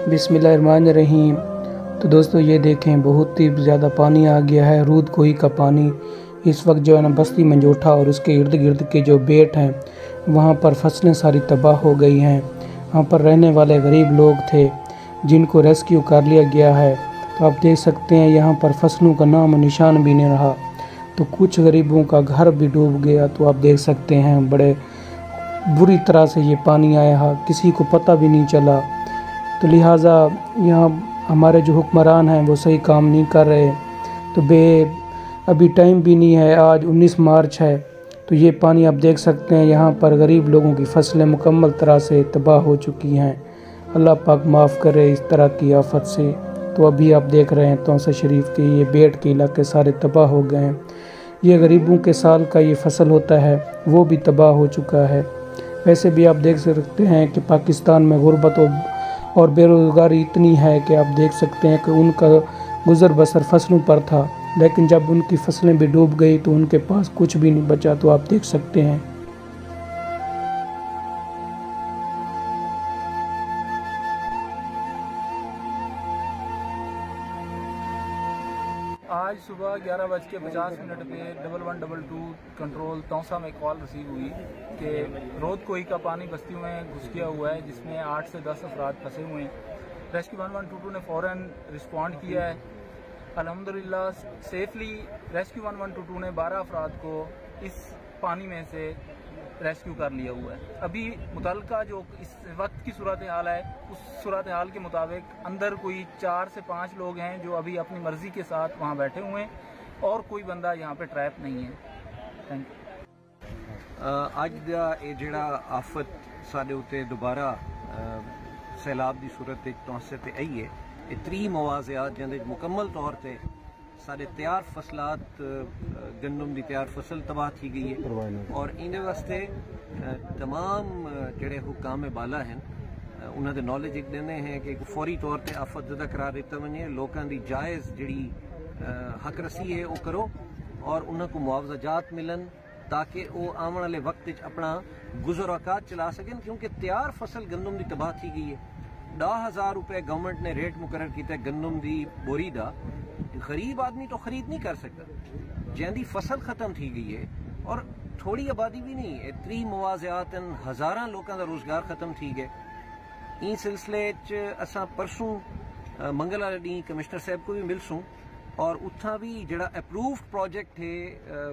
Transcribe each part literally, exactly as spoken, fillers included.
बिस्मिल्लाहिर्रहमानिर्रहीम। तो दोस्तों ये देखें, बहुत ही ज़्यादा पानी आ गया है। रूद कोई का पानी इस वक्त जो है ना बस्ती मंजोठा और उसके इर्द गिर्द के जो बेट हैं वहाँ पर फसलें सारी तबाह हो गई हैं। वहाँ पर रहने वाले गरीब लोग थे जिनको रेस्क्यू कर लिया गया है। तो आप देख सकते हैं यहाँ पर फसलों का नाम निशान भी नहीं रहा। तो कुछ गरीबों का घर भी डूब गया। तो आप देख सकते हैं बड़े बुरी तरह से ये पानी आया है, किसी को पता भी नहीं चला। तो लिहाजा यहाँ हमारे जो हुक्मरान हैं वो सही काम नहीं कर रहे। तो बे अभी टाइम भी नहीं है, आज उन्नीस मार्च है। तो ये पानी आप देख सकते हैं यहाँ पर गरीब लोगों की फसलें मुकम्मल तरह से तबाह हो चुकी हैं। अल्लाह पाक माफ़ करे इस तरह की आफत से। तो अभी आप देख रहे हैं तौसा शरीफ के ये बेट के इलाके सारे तबाह हो गए हैं। ये गरीबों के साल का ये फसल होता है वो भी तबाह हो चुका है। वैसे भी आप देख सकते हैं कि पाकिस्तान में गुर्बत और बेरोज़गारी इतनी है कि आप देख सकते हैं कि उनका गुज़र बसर फसलों पर था, लेकिन जब उनकी फसलें भी डूब गई तो उनके पास कुछ भी नहीं बचा। तो आप देख सकते हैं आज सुबह ग्यारह बज के पचास मिनट पे double one double two control Taunsa में कॉल रिसीव हुई कि रोद कोई का पानी बस्तियों में घुस गया हुआ है जिसमें आठ से दस अफराद फंसे हुए हैं। Rescue one one two two ने फ़ौरन रिस्पॉन्ड किया है। अल्हम्दुलिल्लाह safely rescue one one two two ने बारह अफराद को इस पानी में से रेस्क्यू कर लिया हुआ है। अभी मुतल्लिका जो इस वक्त की सूरत हाल है उस सूरत हाल के मुताबिक अंदर कोई चार से पाँच लोग हैं जो अभी अपनी मर्जी के साथ वहाँ बैठे हुए हैं और कोई बंदा यहाँ पे ट्रैप नहीं है। Thank you. अज दा ये जेड़ा आफत साडे उत्ते दोबारा सैलाब की सूरत तौसे ते आई है, ये त्री मवाज़ियात जिहदे मुकम्मल तौर पर साढ़े तैयार फसलात गंदम की तैयार फसल तबाह की गई है और इन वास्ते तमाम जड़े हुकाम बाला हैं उन्होंने नॉलेज एक देने हैं कि फौरी तौर पर आफत ज़दा करार दिता वजे, लोगों की जायज़ जी हक रसी है वो करो और उन्होंने को मुआवजात मिलन ताकि वो आने वाले वक्त अपना गुजर औकात चला सकें, क्योंकि तैयार फसल गंदम की तबाह की गई है। दस हज़ार रुपये गवर्नमेंट ने रेट मुकर्रर किया गंदम की बोरी का। गरीब आदमी तो खरीद नहीं कर सकता, जिंदी फसल खत्म थी गई है और थोड़ी आबादी भी नहीं है, त्री मुआवजात हज़ारा लोगों का रोजगार खत्म थी गए। इन सिलसिले असा परसों मंगल वाले डी कमिश्नर साहब को भी मिलसूँ और उत्था भी जड़ा अप्रूव्ड प्रोजेक्ट है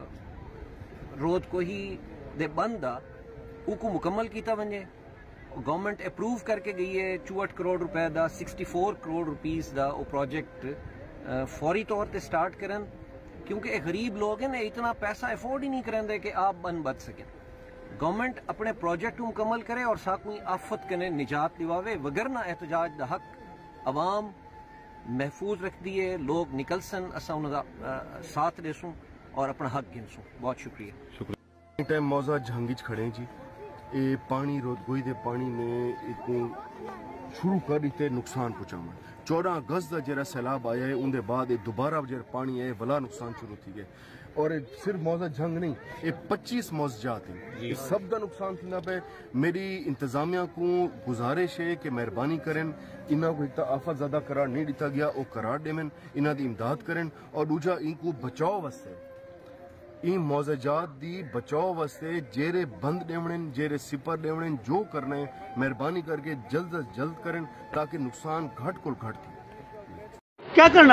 रोद कोही दे बंद आ उको मुकम्मल किया वजे। गवर्नमेंट अप्रूव करके गई है चौसठ करोड़ रुपए का सिक्सटी फोर करोड़ रुपीज़ का वो प्रोजेक्ट फौरी तौर पर स्टार्ट करन, क्योंकि गरीब लोग हैं इतना पैसा अफोर्ड ही नहीं करेंगे कि आप बन बच सकें। गवर्नमेंट अपने प्रोजेक्ट मुकम्मल करे और साकू आफत कने निजात दिवावे, वगरना एहतजाज का हक अवाम महफूज रख दिए, लोग निकल सन, असा उनका साथ देसूँ और अपना हक गिनसूँ। बहुत शुक्रिया। शुक्रिया। टाइम मौजा जहांगीर खड़े जी, ये पानी रोदगोई दे पानी ने इतनी शुरू कर इतने नुकसान पहुँचावन। चौदह अगस्त का जरा सैलाब आया है उनके बाद दोबारा जरा पानी आए वला नुकसान शुरू थी गए और सिर्फ मौजा जंग नहीं, ये पच्चीस मौजात हैं, ये सब का नुकसान थी पे। मेरी इंतजामिया को गुजारिश है कि मेहरबानी करें, इन्हों को एक आफत ज़्यादा करार नहीं दिता गया, वो करार देवन, इन्हों की इमदाद करें और दूजा इनको बचाव वास्ते इन मौजात की बचाव वास्ते जेरे बंद देवने जेरे सिपर देवने जो करना है मेहरबानी करके जल्द अज जल्द करें ताकि नुकसान घट को घट थी। क्या करना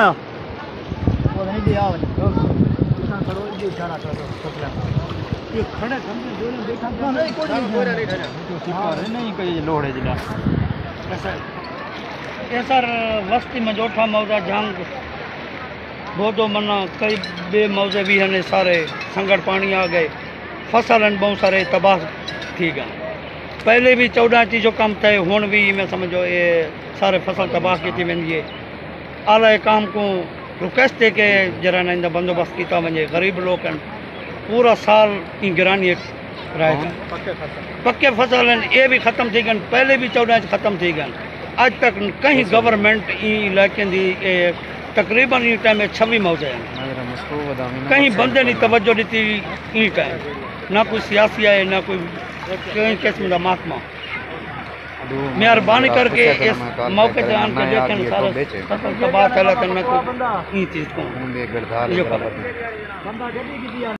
सर वस्ती मंजोठा मौजा जंग बहुत मना कई बे मौजे भी हैं, सारे संकट पानी आ गए, फसल बहुत सारे तबाह थी गए। पहले भी चौदह ची जो कम थे हुन भी मैं समझो ये सारे फसल तबाह की थी वेंदी है। आला काम को रिक्वेस्ट है कि जरा ना इन बंदोबस्त किया वजे। गरीब लोग पूरा साल की गिरानी रहे पक्के फसल ये भी खत्म थी गए, पहले भी चौदह खत्म थी गए। अज तक कहीं गवर्नमेंट इलाके की तकरीबन इन टाइम में छवी मौजे हैं, कहीं बंदे नहीं तवज्जो दी इन टाइम, ना कोई सियासी है ना कोई कहीं किस्म का महकमा। मेहरबानी करके इस मौके पे आन के देखें सारे फसल तबाह चला तो मैं को ई चीज को